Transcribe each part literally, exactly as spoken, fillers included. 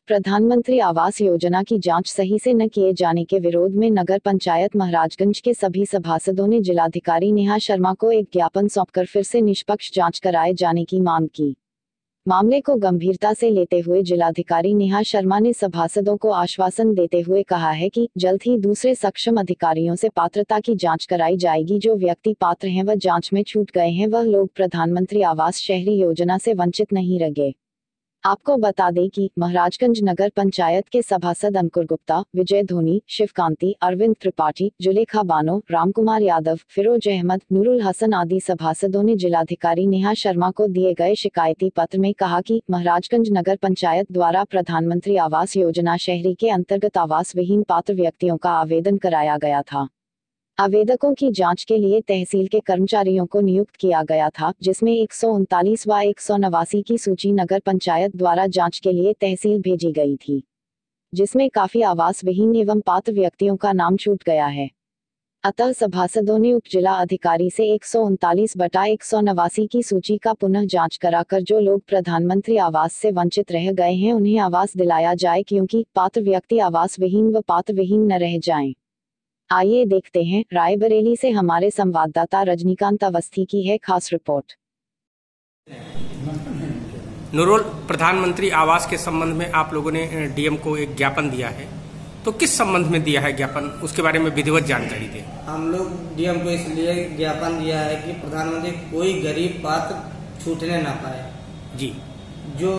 प्रधानमंत्री आवास योजना की जांच सही से न किए जाने के विरोध में नगर पंचायत महाराजगंज के सभी सभासदों ने जिलाधिकारी नेहा शर्मा को एक ज्ञापन सौंपकर फिर से निष्पक्ष जांच कराए जाने की मांग की। मामले को गंभीरता से लेते हुए जिलाधिकारी नेहा शर्मा ने सभासदों को आश्वासन देते हुए कहा है कि जल्द ही दूसरे सक्षम अधिकारियों से पात्रता की जांच कराई जाएगी। जो व्यक्ति पात्र हैं व जांच में छूट गए हैं वह लोग प्रधानमंत्री आवास शहरी योजना से वंचित नहीं रहे। आपको बता दें कि महाराजगंज नगर पंचायत के सभासद अंकुर गुप्ता, विजय धोनी, शिवकांति, अरविंद त्रिपाठी, जुलेखा बानो, रामकुमार यादव, फिरोज अहमद, नूरुल हसन आदि सभासदों ने जिलाधिकारी नेहा शर्मा को दिए गए शिकायती पत्र में कहा कि महाराजगंज नगर पंचायत द्वारा प्रधानमंत्री आवास योजना शहरी के अंतर्गत आवास विहीन पात्र व्यक्तियों का आवेदन कराया गया था। आवेदकों की जांच के लिए तहसील के कर्मचारियों को नियुक्त किया गया था, जिसमें एक सौ उनतालीस व एक सौ नवासी की सूची नगर पंचायत द्वारा जांच के लिए तहसील भेजी गई थी, जिसमें काफी आवास विहीन एवं पात्र व्यक्तियों का नाम छूट गया है। अतः सभासदों ने उप जिला अधिकारी से एक सौ उनतालीस बटा एक सौ नवासी की सूची का पुनः जांच कराकर जो लोग प्रधानमंत्री आवास से वंचित रह गए हैं उन्हें आवास दिलाया जाए, क्योंकि पात्र व्यक्ति आवास विहीन व पात्र विहीन न रह जाएं। आइए देखते हैं रायबरेली से हमारे संवाददाता रजनीकांत अवस्थी की है खास रिपोर्ट। नूरुल, प्रधानमंत्री आवास के संबंध में आप लोगों ने डीएम को एक ज्ञापन दिया है, तो किस संबंध में दिया है ज्ञापन, उसके बारे में विधिवत जानकारी दें। हम लोग डीएम को इसलिए ज्ञापन दिया है कि प्रधानमंत्री कोई गरीब पात्र छूटने ना पाए। जी, जो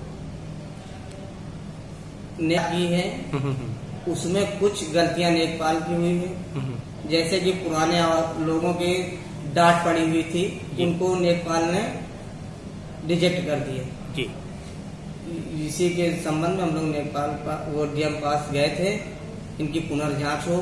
की है उसमें कुछ गलतियां लेखपाल की हुई है, जैसे कि पुराने लोगों की डांट पड़ी हुई थी, इनको लेखपाल ने रिजेक्ट कर दिए। जी, इसी के संबंध में हम लोग लेखपाल वो डीएम पास गए थे, इनकी पुनर्जांच हो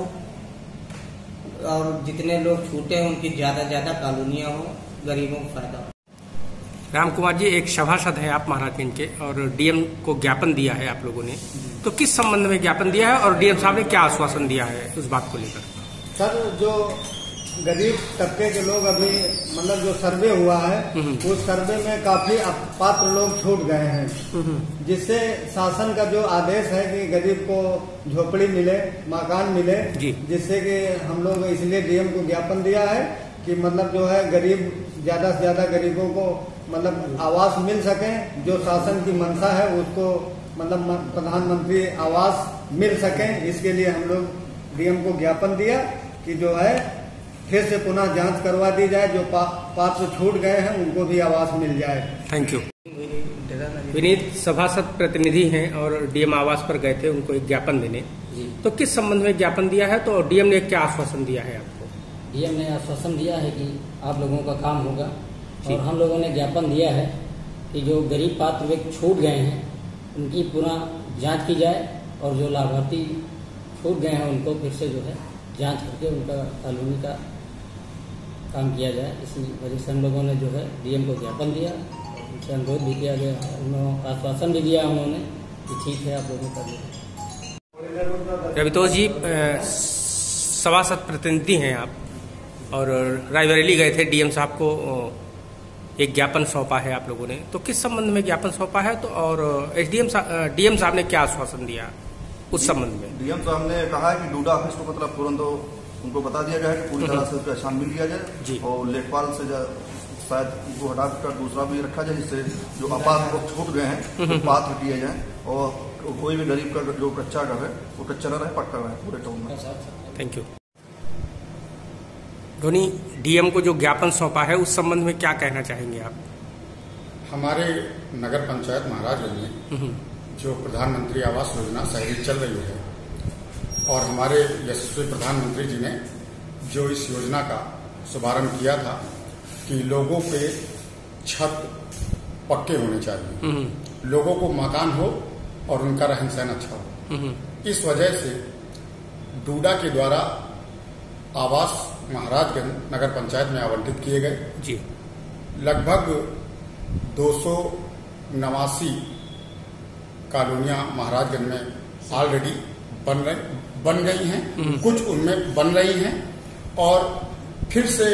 और जितने लोग छूटे हैं उनकी ज्यादा ज्यादा कॉलोनियां हो, गरीबों को फायदा हो। राम कुमार जी, एक सभासद है आप महाराजगंज के और डीएम को ज्ञापन दिया है आप लोगों ने, तो किस संबंध में ज्ञापन दिया है और डीएम साहब ने क्या आश्वासन दिया है उस बात को लेकर? सर, जो गरीब तबके के लोग अभी मतलब जो सर्वे हुआ है उस सर्वे में काफी पात्र लोग छूट गए हैं, जिससे शासन का जो आदेश है कि गरीब को झोपड़ी मिले, मकान मिले, जिससे कि हम लोग इसलिए डीएम को ज्ञापन दिया है कि मतलब जो है गरीब ज्यादा से ज्यादा गरीबों को मतलब आवास मिल सके, जो शासन की मंशा है उसको मतलब प्रधानमंत्री आवास मिल सके। इसके लिए हम लोग डीएम को ज्ञापन दिया कि जो है फिर से पुनः जांच करवा दी जाए, जो पा, पात्र छूट गए हैं उनको भी आवास मिल जाए। Thank you. विनीत सभासद प्रतिनिधि हैं और डीएम आवास पर गए थे उनको एक ज्ञापन देने, तो किस संबंध में ज्ञापन दिया है, तो डीएम ने क्या आश्वासन दिया है आपको? डीएम ने आश्वासन दिया है कि आप लोगों का काम होगा, और हम लोगों ने ज्ञापन दिया है कि जो गरीब पात्र व्यक्ति छूट गए हैं उनकी पुनः जांच की जाए और जो लाभार्थी छूट गए हैं उनको फिर से जो है जांच करके उनका कॉलोनी का काम किया जाए। इसी वजह से हम लोगों ने जो है डीएम को ज्ञापन दिया, उनसे अनुरोध भी किया गया, उन्होंने आश्वासन भी दिया उन्होंने कि ठीक है आप लोगों का। रवितोष जी, सभासद प्रतिनिधि हैं आप और रायबरेली गए थे, डीएम साहब को एक ज्ञापन सौंपा है आप लोगों ने, तो किस संबंध में ज्ञापन सौंपा है, तो और एसडीएम डीएम साहब ने क्या आश्वासन दिया उस संबंध में? डीएम साहब ने कहा है कि डूडा ऑफिस को मतलब तुरंत उनको बता दिया गया है कि पूरी तरह से उसका छानबीन किया जाए और लेखपाल से शायद उनको हटाकर दूसरा भी रखा जाए, जिससे जो अपात्र लोग छूट गए हैं तो पात्र किए जाए और कोई भी गरीब का जो कच्चा घर है वो कच्चा न रहे, पक्का रहे पूरे टाउन में। Thank you. धोनी, डीएम को जो ज्ञापन सौंपा है उस संबंध में क्या कहना चाहेंगे आप? हमारे नगर पंचायत महाराजगंज में जो प्रधानमंत्री आवास योजना शहरी चल रही है और हमारे यशस्वी प्रधानमंत्री जी ने जो इस योजना का शुभारंभ किया था कि लोगों पे छत पक्के होने चाहिए, लोगों को मकान हो और उनका रहन सहन अच्छा हो, इस वजह से डूडा के द्वारा आवास महाराजगंज नगर पंचायत में आवंटित किए गए। जी, लगभग दो सौ नवासी कॉलोनियां महाराजगंज में ऑलरेडी बन रही बन गई हैं, कुछ उनमें बन रही हैं और फिर से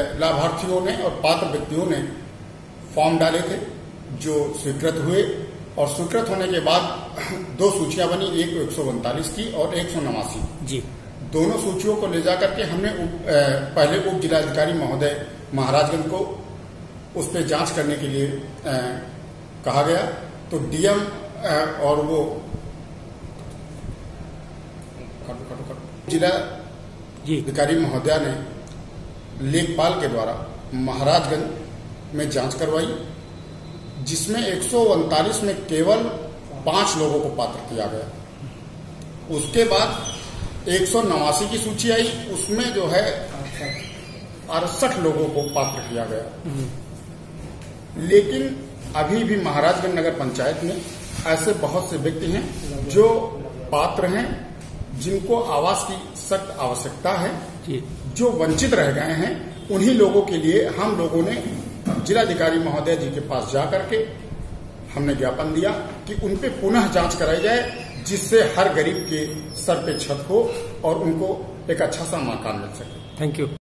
लाभार्थियों ने और पात्र व्यक्तियों ने फॉर्म डाले थे जो स्वीकृत हुए और स्वीकृत होने के बाद दो सूचियां बनी, एक एक सौ उनतालीस की और एक सौ नवासी। जी, दोनों सूचियों को ले जाकर के हमने उप, पहले उप जिलाधिकारी महोदय महाराजगंज को उस पर जांच करने के लिए आ, कहा गया। तो डीएम और वो जिला अधिकारी महोदया ने लेखपाल के द्वारा महाराजगंज में जांच करवाई, जिसमें एक सौ उनतालीस में केवल पांच लोगों को पात्र किया गया। उसके बाद एक सौ नवासी की सूची आई, उसमें जो है अड़सठ लोगों को पात्र किया गया। लेकिन अभी भी महाराजगंज नगर पंचायत में ऐसे बहुत से व्यक्ति हैं जो पात्र हैं, जिनको आवास की सख्त आवश्यकता है, जो वंचित रह गए हैं। उन्हीं लोगों के लिए हम लोगों ने जिलाधिकारी महोदय जी के पास जाकर के हमने ज्ञापन दिया कि उन पे पुनः जांच कराई जाए, जिससे हर गरीब के सर पे छत हो और उनको एक अच्छा सा मकान मिल सके। Thank you.